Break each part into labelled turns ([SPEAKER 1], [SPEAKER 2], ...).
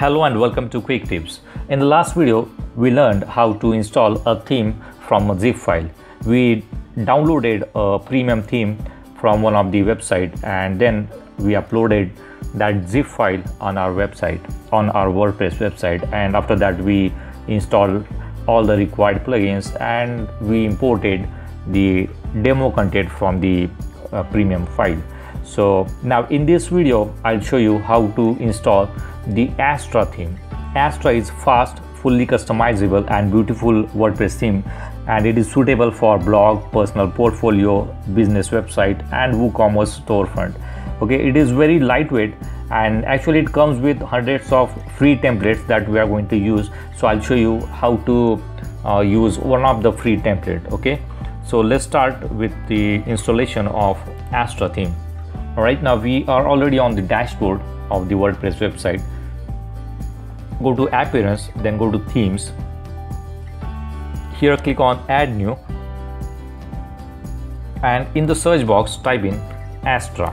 [SPEAKER 1] Hello and welcome to Quick Tips. In the last video, we learned how to install a theme from a zip file. We downloaded a premium theme from one of the website and then we uploaded that zip file on our website, on our WordPress website, and after that we installed all the required plugins and we imported the demo content from the premium file. So now in this video I'll show you how to install the Astra theme. Astra is fast, fully customizable and beautiful WordPress theme, and it is suitable for blog, personal portfolio, business website and WooCommerce storefront. Okay, it is very lightweight and actually it comes with hundreds of free templates that we are going to use. So I'll show you how to use one of the free template. Okay, so let's start with the installation of Astra theme. Alright, now we are already on the dashboard of the WordPress website. Go to Appearance, then go to Themes. Here click on Add New, and in the search box type in Astra.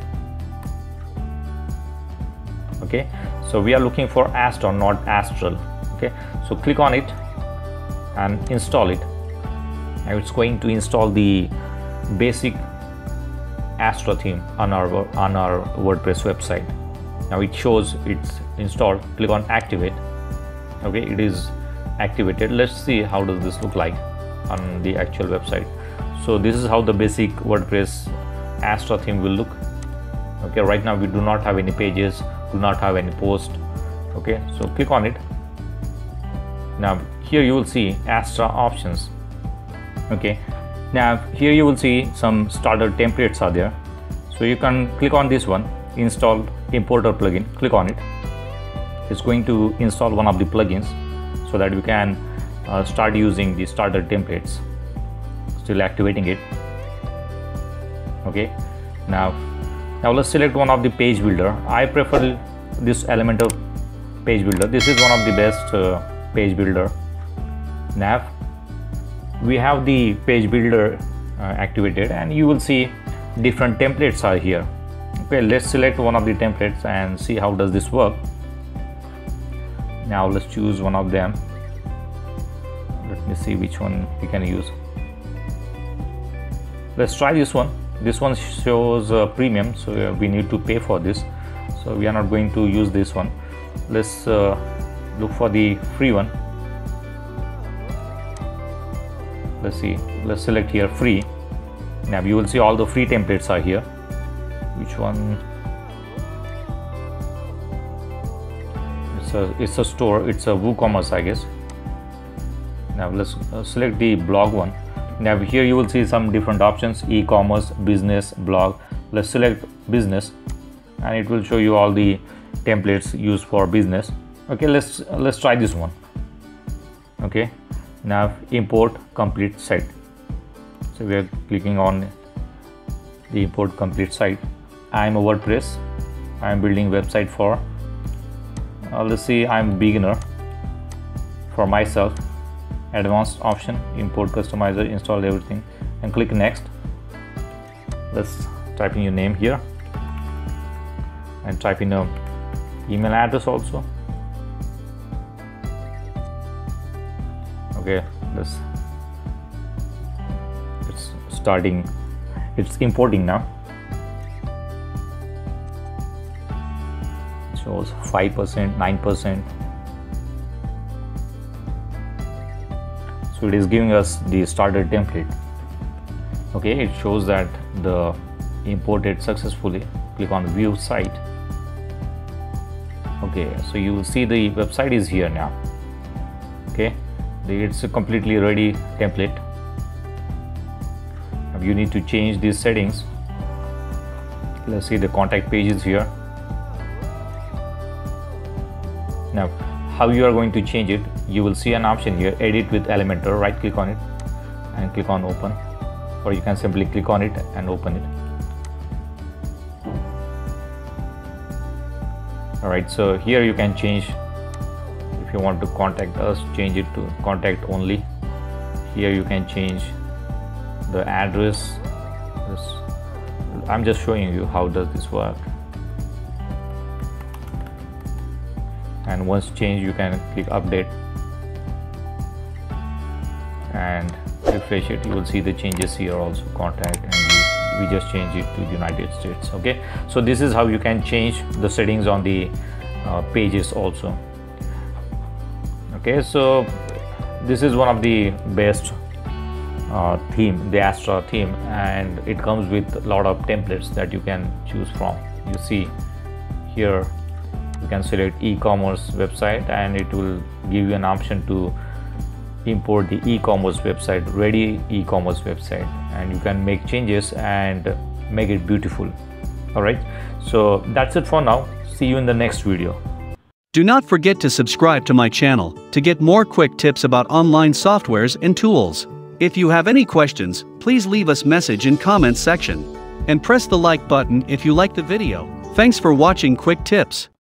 [SPEAKER 1] Okay, so we are looking for Astra, not Astral. Okay, so click on it and install it. Now it's going to install the basic Astra theme on our WordPress website. Now it shows it's installed. Click on Activate. Okay, it is activated. Let's see how does this look like on the actual website. So this is how the basic WordPress Astra theme will look. Okay, right now we do not have any pages, do not have any post. Okay, so click on it. Now here you will see Astra options. Okay, now here you will see some starter templates are there, so you can click on this one, install importer plugin. Click on it. It's going to install one of the plugins so that we can start using the starter templates. Still activating it. Okay, now let's select one of the page builder. I prefer this Elementor page builder. This is one of the best page builder. Now we have the page builder activated and you will see different templates are here. Okay, let's select one of the templates and see how does this work. Now let's choose one of them. Let me see which one we can use. Let's try this one. This one shows premium, so we need to pay for this, so we are not going to use this one. Let's look for the free one. Let's see, let's select here free. Now you will see all the free templates are here. Which one? It's a store, it's a WooCommerce, I guess. Now let's select the blog one. Now here you will see some different options: e-commerce, business, blog. Let's select business and it will show you all the templates used for business. Okay, let's try this one. Okay, now import complete site. So we are clicking on the import complete site. I am a WordPress. I am building website for let's see, I'm beginner. For myself, advanced option, import customizer, install everything, and click next. Let's type in your name here and type in a email address also. Okay, it's starting, it's importing now. It shows 5%, 9%. So it is giving us the starter template. Okay, it shows that the imported successfully. Click on view site. Okay, so you will see the website is here now. Okay, it's a completely ready template. Now you need to change these settings. Let's see, the contact page is here. Now how you are going to change it, you will see an option here, edit with Elementor. Right click on it and click on open, or you can simply click on it and open it. Alright, so here you can change. If you want to contact us, change it to contact only. Here you can change the address. I'm just showing you how does this work. And and once changed you can click update and refresh it. You will see the changes here also, contact, and we just changed it to the United States. Okay, so this is how you can change the settings on the pages also. Okay, so this is one of the best theme, the Astra theme, and it comes with a lot of templates that you can choose from. You see here you can select e-commerce website and it will give you an option to import the e-commerce website, ready e-commerce website, and you can make changes and make it beautiful. All right, so that's it for now. See you in the next video.
[SPEAKER 2] Do not forget to subscribe to my channel to get more quick tips about online softwares and tools. If you have any questions, please leave us message in comments section and press the like button if you like the video. Thanks for watching Quick Tips.